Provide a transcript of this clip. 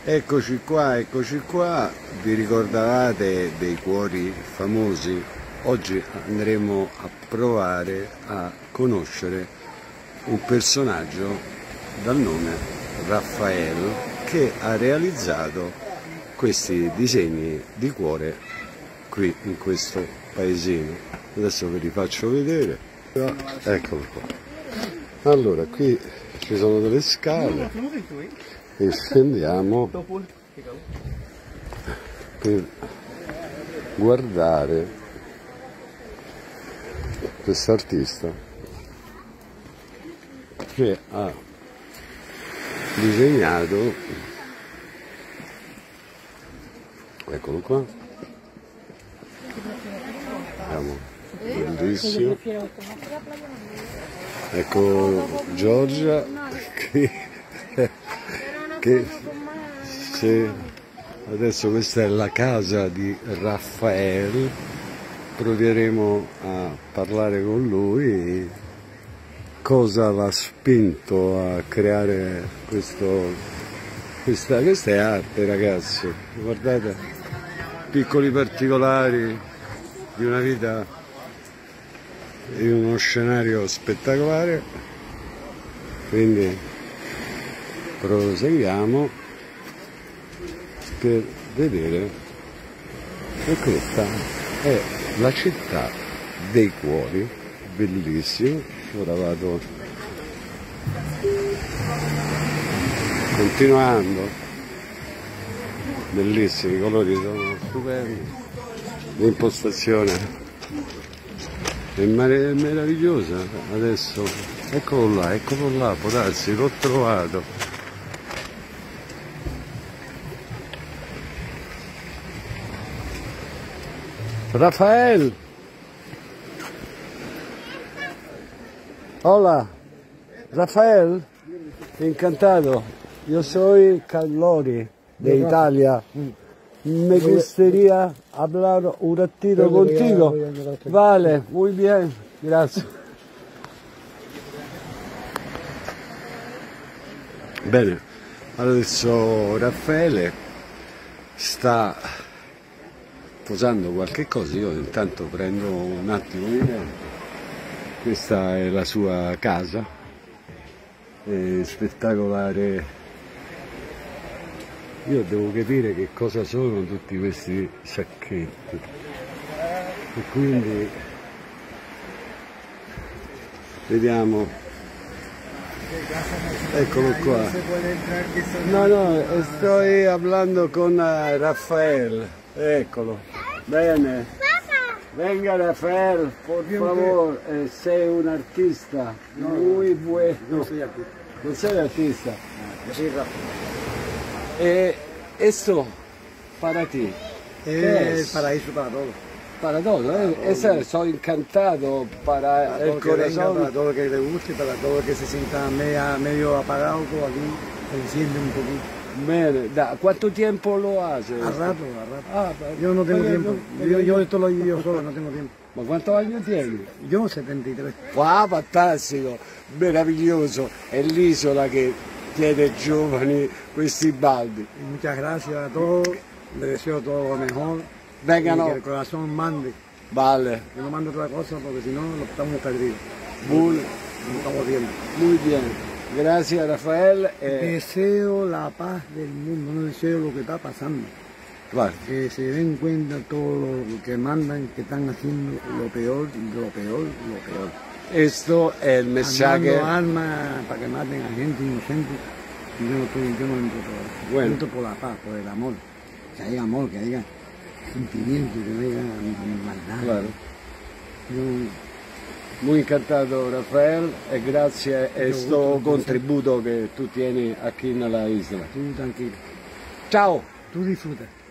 Eccoci qua, vi ricordavate dei cuori famosi? Oggi andremo a provare a conoscere un personaggio dal nome Raffaele che ha realizzato questi disegni di cuore qui in questo paesino. Adesso ve li faccio vedere. Eccolo qua. Allora, qui ci sono delle scale e scendiamo per guardare quest'artista che ha disegnato, eccolo qua, vediamo, bellissimo, ecco Giorgia che adesso questa è la casa di Raffaele, proveremo a parlare con lui cosa l'ha spinto a creare questa è arte, ragazzi, guardate, piccoli particolari di una vita in uno scenario spettacolare, quindi proseguiamo per vedere che questa è la città dei cuori, bellissimo. Ora vado continuando, bellissimi, i colori sono stupendi, l'impostazione è meravigliosa. Adesso eccolo là, può darsi, l'ho trovato. Rafael, hola, Rafael, encantado, yo soy Carlori de Italia, me gustaría hablar un ratito contigo, vale, muy bien, gracias. Bene, adesso Raffaele sta posando qualche cosa, io intanto prendo un attimo di tempo. Questa è la sua casa, è spettacolare. Io devo capire che cosa sono tutti questi sacchetti e quindi vediamo. Eccolo qua. No, sto parlando con Raffaele, eccolo. Bene. Venga Rafael, por favor, sei un artista muy bueno. No soy artista. ¿No soy artista? Yo soy Rafa. Esto para ti. Es el paraíso para todos. Para todo, ¿eh? Soy encantado para el corazón. Para todo el que le guste, para todo el que se sienta medio apagado, todo aquí se enciende un poquito. Bene, ¿cuánto tiempo lo hace? A rato. Ah, Yo no tengo tiempo. Yo esto lo vivo solo, no tengo tiempo. Ma quantos años tieni? Yo 73. Wow, fantastico, meraviglioso. È l'isola che tiene giovani questi baldi. Y muchas gracias a todos. Les deseo todo lo mejor. Vengano. Y que el corazón mande. Vale. Que no mande otra cosa porque si no, lo estamos perdidos. Muy, No estamos viendo. muy bien. Gracias, Rafael. Deseo la paz del mundo, no deseo lo que está pasando. Vale. Que se den cuenta todo lo que mandan, que están haciendo lo peor. Esto è il messaggio. Mandando armas para que maten a gente inocente. Y yo no entro por eso. Bueno. Yo entro por la paz, por el amor. Que haya amor, que haya sentimiento, que no haya maldad. Claro. Yo, Muy encantado, Rafael, e grazie a questo contributo che tu tieni qui nella isola. tú tranquilo. Ciao! Tú disfruta.